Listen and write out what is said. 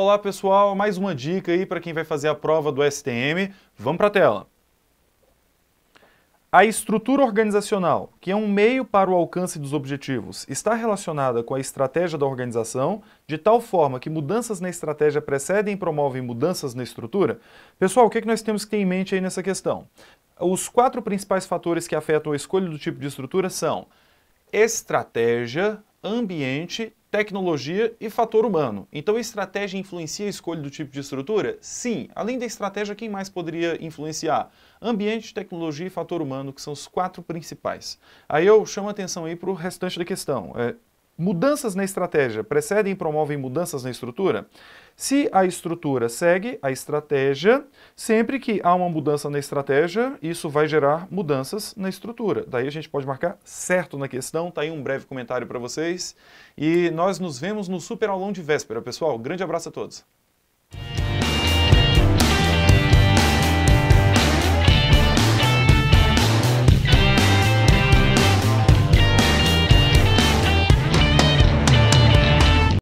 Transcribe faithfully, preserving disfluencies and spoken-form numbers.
Olá pessoal, mais uma dica aí para quem vai fazer a prova do S T M. Vamos para a tela. A estrutura organizacional, que é um meio para o alcance dos objetivos, está relacionada com a estratégia da organização, de tal forma que mudanças na estratégia precedem e promovem mudanças na estrutura? Pessoal, o que é que nós temos que ter em mente aí nessa questão? Os quatro principais fatores que afetam a escolha do tipo de estrutura são estratégia, ambiente, tecnologia e fator humano. Então a estratégia influencia a escolha do tipo de estrutura? Sim. Além da estratégia, quem mais poderia influenciar? Ambiente, tecnologia e fator humano, que são os quatro principais. Aí eu chamo a atenção aí para o restante da questão. É, mudanças na estratégia precedem e promovem mudanças na estrutura? Se a estrutura segue a estratégia, sempre que há uma mudança na estratégia, isso vai gerar mudanças na estrutura. Daí a gente pode marcar certo na questão, tá aí um breve comentário para vocês. E nós nos vemos no super aulão de véspera, pessoal. Grande abraço a todos.